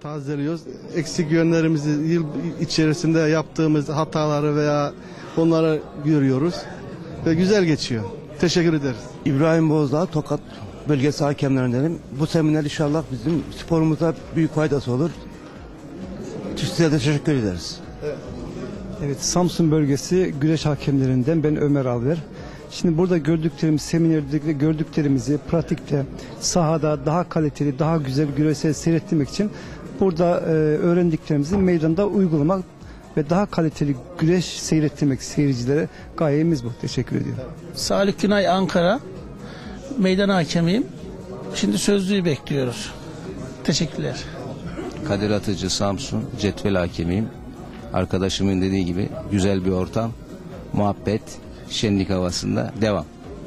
tazeliyoruz. Eksik yönlerimizi, yıl içerisinde yaptığımız hataları veya onları görüyoruz. Ve güzel geçiyor. Teşekkür ederiz. İbrahim Bozdağ, Tokat Bölgesi Hakemlerindenim. Bu seminer inşallah bizim sporumuza büyük faydası olur. Size de teşekkür ederiz. Evet, Samsun Bölgesi Güreş Hakemlerinden ben Ömer Alver. Şimdi burada gördüklerimiz, seminerde gördüklerimizi pratikte, sahada daha kaliteli, daha güzel güreşler seyrettirmek için burada öğrendiklerimizi meydanda uygulamak ve daha kaliteli güreş seyrettirmek seyircilere gayemiz bu. Teşekkür ediyorum. Salih Günay, Ankara. Meydan hakemiyim. Şimdi sözlüğü bekliyoruz. Teşekkürler. Kadir Atıcı, Samsun, cetvel hakemiyim. Arkadaşımın dediği gibi güzel bir ortam, muhabbet, şenlik havasında devam.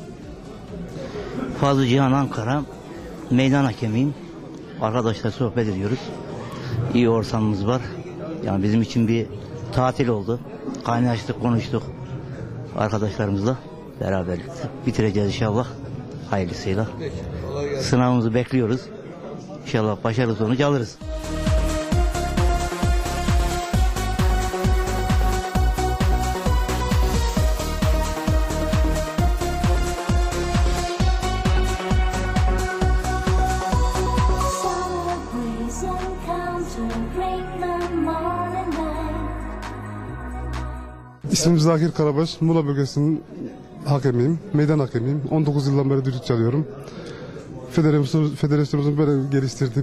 Fazıl Cihan, Ankara. Meydan hakemiyim. Arkadaşlar sohbet ediyoruz. İyi ortamımız var. Yani bizim için bir tatil oldu. Kaynaştık, konuştuk arkadaşlarımızla beraber bitireceğiz inşallah. Hayırlısıyla. Sınavımızı bekliyoruz. İnşallah başarılı sonuç alırız. İsmim Zakir Karabaş, Muğla Bölgesi'nin hakemiyim, meydan hakemiyim. 19 yıldan beri düdük çalıyorum. Federasyonumuzun böyle geliştirdiği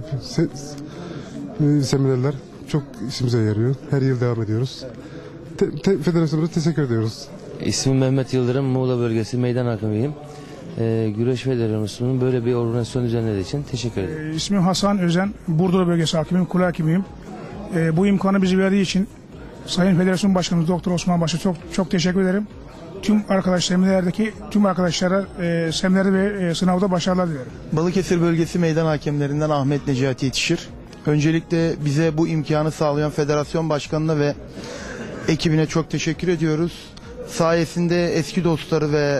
seminerler çok işimize yarıyor. Her yıl devam ediyoruz. Federasyonumuza teşekkür ediyoruz. İsmim Mehmet Yıldırım, Muğla Bölgesi meydan hakemiyim. Güreş Federasyonu'nun böyle bir organizasyon düzenlediği için teşekkür ederim. İsmim Hasan Özen, Burdur Bölgesi hakemiyim, kule hakemiyim. Bu imkanı bize verdiği için Sayın Federasyon Başkanımız Doktor Osman Baş'a çok teşekkür ederim. Tüm seminerdeki tüm arkadaşlara seminerde ve sınavda başarılar dilerim. Balıkesir Bölgesi meydan hakemlerinden Ahmet Necati Yetişir. Öncelikle bize bu imkanı sağlayan Federasyon Başkanı'na ve ekibine çok teşekkür ediyoruz. Sayesinde eski dostları ve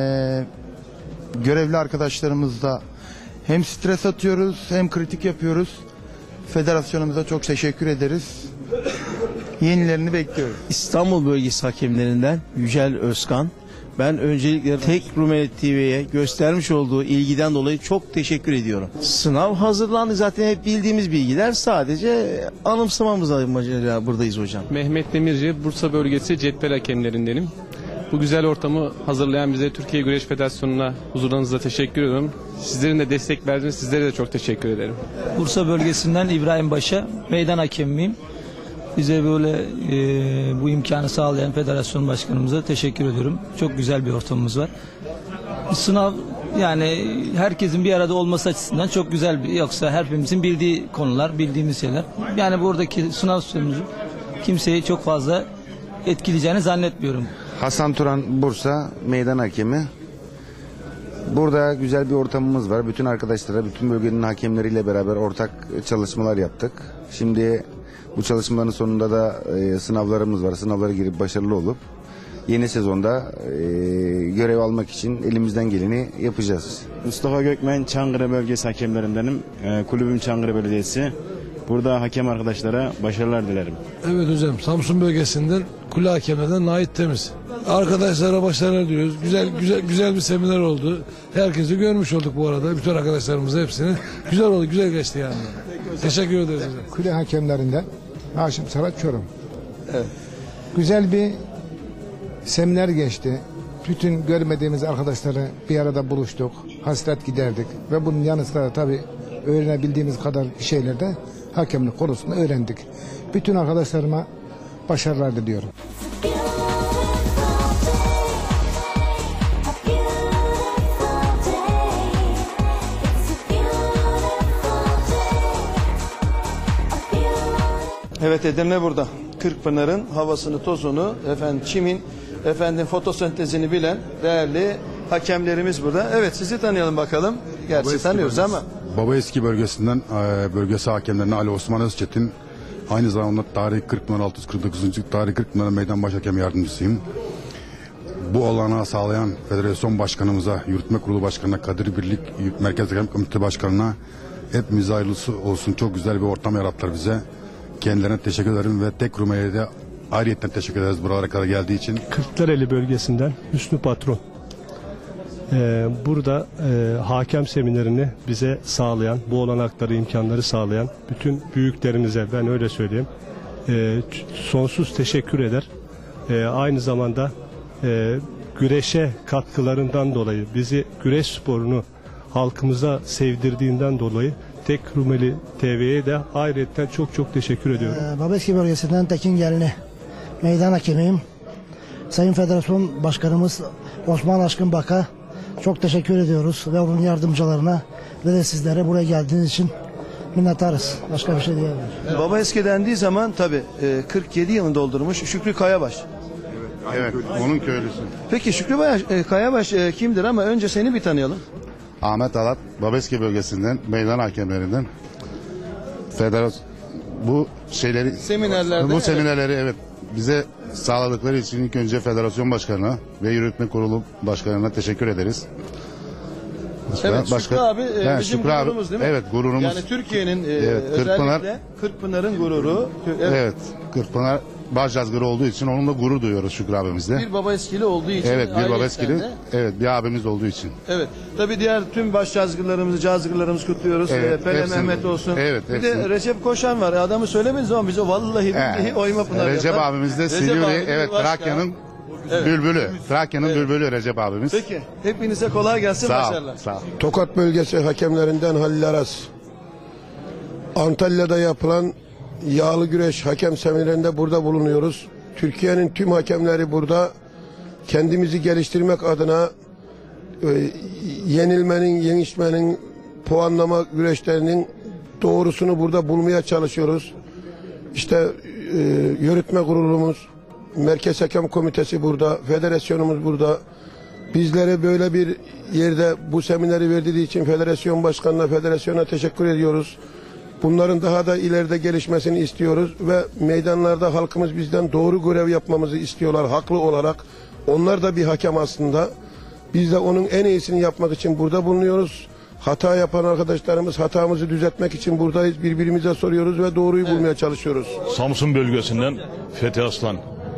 görevli arkadaşlarımızla hem stres atıyoruz hem kritik yapıyoruz. Federasyonumuza çok teşekkür ederiz. Yenilerini bekliyoruz. İstanbul Bölgesi hakemlerinden Yücel Özkan. Ben öncelikle Tek Rumeli TV'ye göstermiş olduğu ilgiden dolayı çok teşekkür ediyorum. Sınav hazırlandı, zaten hep bildiğimiz bilgiler, sadece anımsamamız amacıyla buradayız hocam. Mehmet Demirci, Bursa Bölgesi cetvel hakemlerindenim. Bu güzel ortamı hazırlayan bize Türkiye Güreş Federasyonu'na huzurlarınızla teşekkür ediyorum. Sizlerin de destek verdiğiniz sizlere de çok teşekkür ederim. Bursa Bölgesi'nden İbrahim Baş'a meydan hakemiyim. Bize böyle bu imkanı sağlayan Federasyon Başkanımıza teşekkür ediyorum. Çok güzel bir ortamımız var. Sınav yani herkesin bir arada olması açısından çok güzel bir, yoksa hepimizin bildiği konular, bildiğimiz şeyler. Yani buradaki sınav sistemimiz kimseyi çok fazla etkileyeceğini zannetmiyorum. Hasan Turan, Bursa meydan hakemi. Burada güzel bir ortamımız var. Bütün arkadaşlara, bütün bölgenin hakemleriyle beraber ortak çalışmalar yaptık. Şimdi bu çalışmaların sonunda da sınavlarımız var. Sınavlara girip başarılı olup yeni sezonda görev almak için elimizden geleni yapacağız. Mustafa Gökmen, Çankırı Bölgesi hakemlerindenim. Kulübüm Çankırı Belediyesi. Burada hakem arkadaşlara başarılar dilerim. Evet hocam, Samsun Bölgesi'nden kule hakemlerden Nait Temiz. Arkadaşlara başarılar diliyoruz. Güzel bir seminer oldu. Herkesi görmüş olduk bu arada. Bütün arkadaşlarımızı hepsini. Güzel oldu, güzel geçti yani. Teşekkür ederiz hocam. Kule hakemlerinden Haşim Sarat Çorum. Evet. Güzel bir seminer geçti. Bütün görmediğimiz arkadaşları bir arada buluştuk. Hasret giderdik. Ve bunun yanı sıra tabii öğrenebildiğimiz kadar şeyler de hakemlik konusunda öğrendik. Bütün arkadaşlarıma başarılar diliyorum. Evet, Edirne burada. Kırkpınar'ın havasını, tozunu, çimin, fotosentezini bilen değerli hakemlerimiz burada. Evet, sizi tanıyalım bakalım. Gerçi tanıyoruz ama. Babaeski bölgesinden bölgesi hakemlerinden Ali Osman Özçetin. Aynı zamanda Tarih Kırkpınar 649. Tarih Kırkpınar Meydan Başhakem Yardımcısıyım. Bu olanağı sağlayan Federasyon Başkanımıza, Yürütme Kurulu Başkanı'na, Kadir Birlik Merkez Hakem Komitesi Başkanı'na Hepimize hayırlısı olsun. Çok güzel bir ortam yarattılar bize. Kendilerine teşekkür ederim ve tek Rumeli'ye de ayrıyetten teşekkür ederiz buralara kadar geldiği için. Kırklareli bölgesinden Hüsnü Patron. Burada hakem seminerini bize sağlayan, bu olanakları, imkanları sağlayan bütün büyüklerimize, ben öyle söyleyeyim, sonsuz teşekkür eder. Aynı zamanda güreşe katkılarından dolayı, bizi güreş sporunu halkımıza sevdirdiğinden dolayı Tek Rumeli TV'ye de ayrıca çok teşekkür ediyorum. Babeski bölgesinden Tekin Gelini, meydan hakemiyim. Sayın Federasyon Başkanımız Osman Aşkın Bak'a çok teşekkür ediyoruz ve onun yardımcılarına ve de sizlere buraya geldiğiniz için minnettarız. Başka bir şey diyemiyorum. Babeski dendiği zaman tabii 47 yılını doldurmuş Şükrü Kayabaş. Evet, onun köylüsü. Peki Şükrü Kayabaş kimdir ama önce seni bir tanıyalım. Ahmet Alat, Babeski bölgesinden, meydan hakemlerinden. Bu seminerleri evet bize sağladıkları için ilk önce federasyon başkanına ve yürütme kurulu başkanına teşekkür ederiz. Evet, Şükrü abi bizim gururumuz değil mi? Evet, gururumuz. Yani Türkiye'nin özellikle Kırkpınar'ın gururu. Evet, Kırkpınar Başcazgırı olduğu için onunla gurur duyuyoruz Şükrü abimizle. Bir baba eskili olduğu için. Evet, bir baba eskili. Evet, bir abimiz olduğu için. Evet. Tabii diğer tüm cazgırlarımızı kutluyoruz. Evet, Pele hepsini. Mehmet olsun. Evet, bir de Recep Koşan var. Adamı söylemediğiniz zaman bize vallahi billahi oyma pınar. Recep abimiz de Silivri, evet Trakya'nın bülbülü. Trakya'nın bülbülü Recep abimiz. Peki. Hepinize kolay gelsin. Başarılar. Sağ ol. Tokat bölgesi hakemlerinden Halil Aras. Antalya'da yapılan yağlı güreş hakem seminerinde burada bulunuyoruz. Türkiye'nin tüm hakemleri burada. Kendimizi geliştirmek adına yenilmenin, yenişmenin, puanlama güreşlerinin doğrusunu burada bulmaya çalışıyoruz. İşte yürütme kurulumuz, Merkez Hakem Komitesi burada, federasyonumuz burada. Bizlere böyle bir yerde bu semineri verdiği için federasyon başkanına, federasyona teşekkür ediyoruz. Bunların daha da ileride gelişmesini istiyoruz ve meydanlarda halkımız bizden doğru görev yapmamızı istiyorlar haklı olarak. Onlar da bir hakem aslında. Biz de onun en iyisini yapmak için burada bulunuyoruz. Hata yapan arkadaşlarımız hatamızı düzeltmek için buradayız. Birbirimize soruyoruz ve doğruyu bulmaya çalışıyoruz. Samsun bölgesinden Fethi Aslan.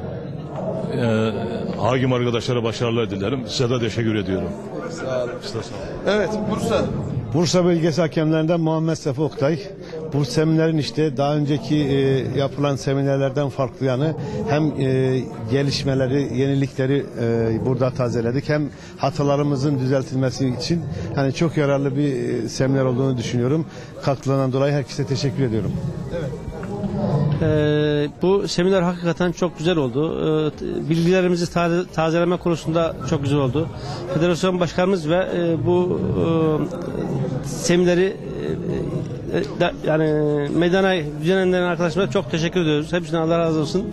Hakim arkadaşlara başarılar dilerim. Size de teşekkür ediyorum. Sağ olun. Evet, Bursa. Bursa bölgesi hakemlerinden Muhammed Sefa Oktay. Bu seminerin işte daha önceki yapılan seminerlerden farklı yanı hem gelişmeleri, yenilikleri burada tazeledik hem hatalarımızın düzeltilmesi için hani çok yararlı bir seminer olduğunu düşünüyorum. Katkılarından dolayı herkese teşekkür ediyorum. Evet. Bu seminer hakikaten çok güzel oldu. Bilgilerimizi tazeleme konusunda çok güzel oldu. Federasyon başkanımız ve bu semineri yani meydana düzenleyen arkadaşlara çok teşekkür ediyoruz. Hepsine Allah razı olsun.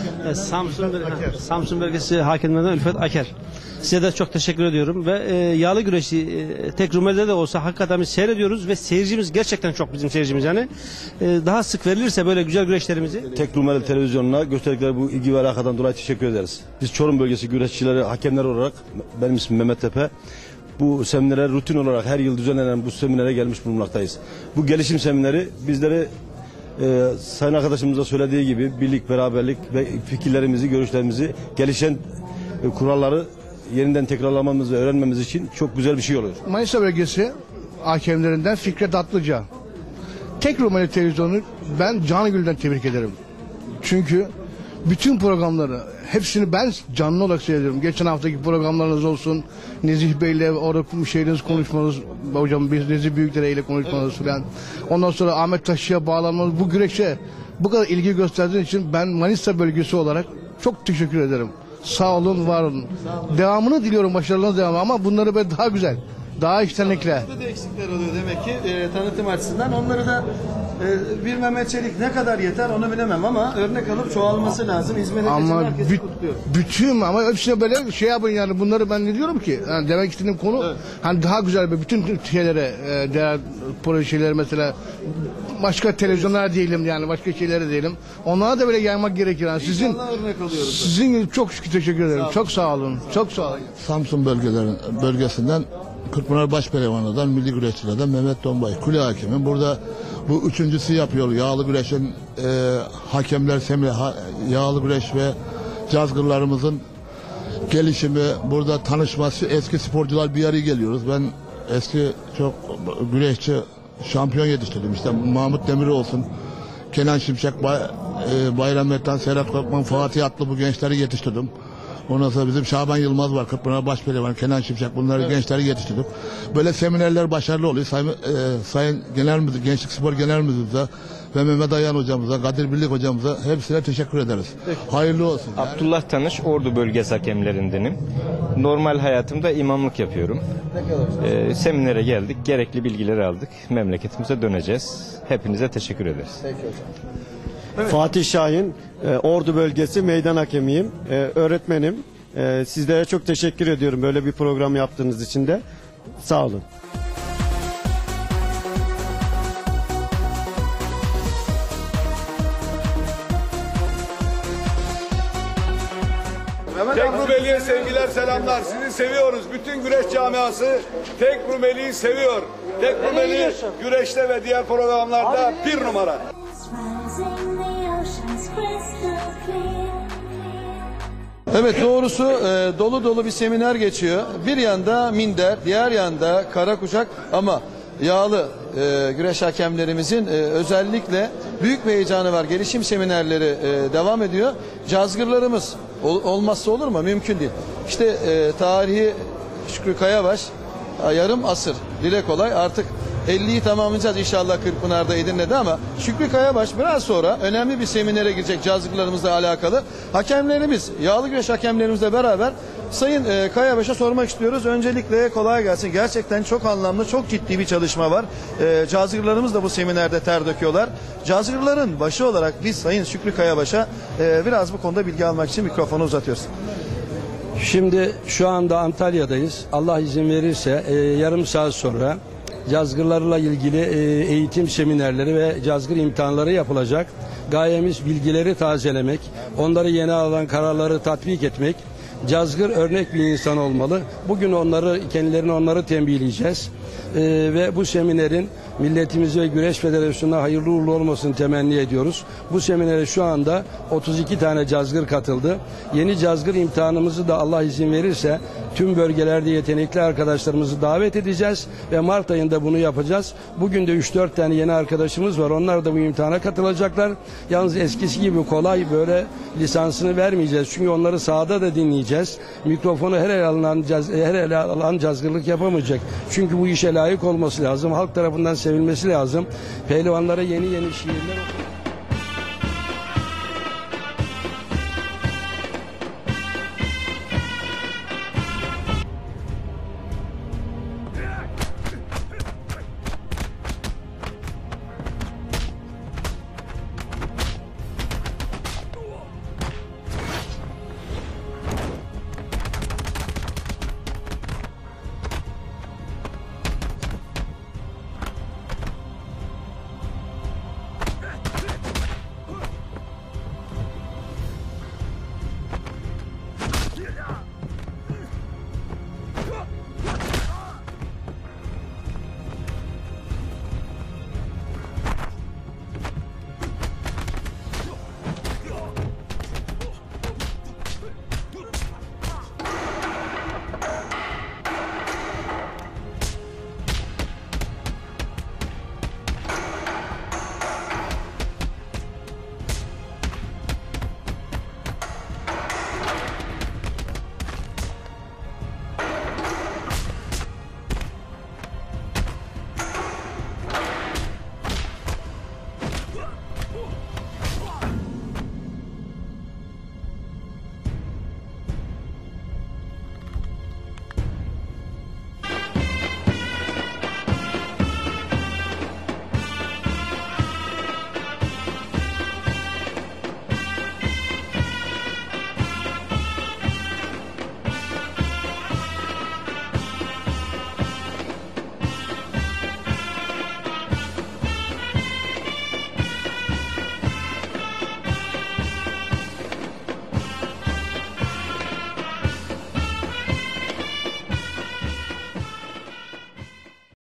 Samsun bölgesi hakemlerinden Ülfet Aker. Size de çok teşekkür ediyorum ve yağlı güreşi tek Rumeli'de de olsa hakikaten biz seyrediyoruz ve seyircimiz gerçekten çok bizim seyircimiz yani. Daha sık verilirse böyle güzel güreşlerimizi. Tek Rumeli televizyonuna gösterdikleri bu ilgi ve alakadan dolayı teşekkür ederiz. Biz Çorum bölgesi güreşçileri, hakemler olarak benim ismim Mehmet Tepe. Bu seminere rutin olarak her yıl düzenlenen bu seminere gelmiş bulunmaktayız. Bu gelişim semineri bizleri sayın arkadaşımıza söylediği gibi birlik, beraberlik ve fikirlerimizi, görüşlerimizi, gelişen kuralları yeniden tekrarlamamız ve öğrenmemiz için çok güzel bir şey oluyor. Manisa bölgesi hakemlerinden Fikret Atlıca. Tek Rumeli televizyonu ben canı gülden tebrik ederim. Çünkü bütün programları hepsini ben canlı olarak seyrediyorum. Geçen haftaki programlarınız olsun. Nezih Bey'le orada şeyiniz konuşmanız, hocam biz Nezih Büyükdere'yle konuşmanız falan. Ondan sonra Ahmet Taşçı'ya bağlanmanız, bu güreşe bu kadar ilgi gösterdiğiniz için ben Manisa bölgesi olarak çok teşekkür ederim. Sağ olun, var olun. Devamını diliyorum, başarılarınız devamı ama bunları böyle daha güzel, daha içtenlikle. Burada da eksikler oluyor demek ki tanıtım açısından. Onları da bir Mehmet Çelik ne kadar yeter onu bilemem ama örnek alıp çoğalması lazım. Hizmet edecek herkesi kutluyor. Bütün ama hepsine böyle şey yapın yani bunları ben ne diyorum ki? Yani demek istediğim konu hani daha güzel bir bütün şeylere değer projeler mesela başka televizyonlar diyelim yani başka şeylere diyelim. Onlara da böyle yaymak gerekir. Yani sizin çok şükür teşekkür ederim. Çok sağ olun. Çok sağ olun. Samsun bölgesinden Kırkpınar Başpehlivanı'dan, milli güreşçilerden Mehmet Donbay, kule hakemi. Burada bu üçüncüsü yapıyor. Yağlı güreşin hakemler, yağlı güreş ve cazgırlarımızın gelişimi, burada tanışması, eski sporcular bir araya geliyoruz. Ben eski çok güreşçi, şampiyon yetiştirdim. İşte Mahmut Demir olsun, Kenan Şimşek, Bayram Metan, Serhat Korkman, Fatih Atlı bu gençleri yetiştirdim. Ondan sonra bizim Şaban Yılmaz var, Kırkpınar Başpehlivan, Kenan Şimşek, bunları gençleri yetiştirdik. Böyle seminerler başarılı oluyor. Sayın Gençlik Spor Genel Müdürümüze ve Mehmet Ayhan hocamıza, Kadir Birlik hocamıza hepsine teşekkür ederiz. Peki. Hayırlı olsun. Abdullah Tanış, Ordu Bölgesi hakemlerindenim. Normal hayatımda imamlık yapıyorum. Seminere geldik, gerekli bilgileri aldık. Memleketimize döneceğiz. Hepinize teşekkür ederiz. Peki hocam. Evet. Fatih Şahin, Ordu Bölgesi meydan hakemiyim, öğretmenim. Sizlere çok teşekkür ediyorum böyle bir program yaptığınız için de. Sağ olun. Tek Rumeli'ye sevgiler, selamlar. Sizi seviyoruz. Bütün güreş camiası Tek Rumeli'yi seviyor. Tek Rumeli güreşte ve diğer programlarda bir numara. Evet, doğrusu dolu dolu bir seminer geçiyor. Bir yanda minder, diğer yanda kara kuşak ama yağlı güreş hakemlerimizin özellikle büyük bir heyecanı var. Gelişim seminerleri devam ediyor. Cazgırlarımız olmazsa olur mu? Mümkün değil. İşte tarihi Şükrü Kayabaş, yarım asır, dile kolay, artık 50'yi tamamlayacağız inşallah Kırkpınar'da, Edirne'de, ama Şükrü Kayabaş biraz sonra önemli bir seminere girecek cazgırlarımızla alakalı. Hakemlerimiz, yağlı güreş hakemlerimizle beraber Sayın Kayabaş'a sormak istiyoruz. Öncelikle kolay gelsin. Gerçekten çok anlamlı, çok ciddi bir çalışma var. Cazgırlarımız da bu seminerde ter döküyorlar. Cazgırların başı olarak biz Sayın Şükrü Kayabaş'a biraz bu konuda bilgi almak için mikrofonu uzatıyoruz. Şimdi şu anda Antalya'dayız. Allah izin verirse yarım saat sonra cazgırlarla ilgili eğitim seminerleri ve cazgır imtihanları yapılacak. Gayemiz bilgileri tazelemek, onları yeni alınan kararları tatbik etmek. Cazgır örnek bir insan olmalı. Bugün kendilerini onları tembihleyeceğiz. Ve bu seminerin milletimiz ve Güreş Federasyonu'na hayırlı uğurlu olmasını temenni ediyoruz. Bu seminere şu anda 32 tane cazgır katıldı. Yeni cazgır imtihanımızı da Allah izin verirse tüm bölgelerde yetenekli arkadaşlarımızı davet edeceğiz ve Mart ayında bunu yapacağız. Bugün de 3-4 tane yeni arkadaşımız var. Onlar da bu imtihana katılacaklar. Yalnız eskisi gibi kolay böyle lisansını vermeyeceğiz. Çünkü onları sahada da dinleyeceğiz. Mikrofonu her ele alan cazgırlık yapamayacak. Çünkü bu işe layık olması lazım. Halk tarafından sevilmesi lazım. Pehlivanlara yeni şiirler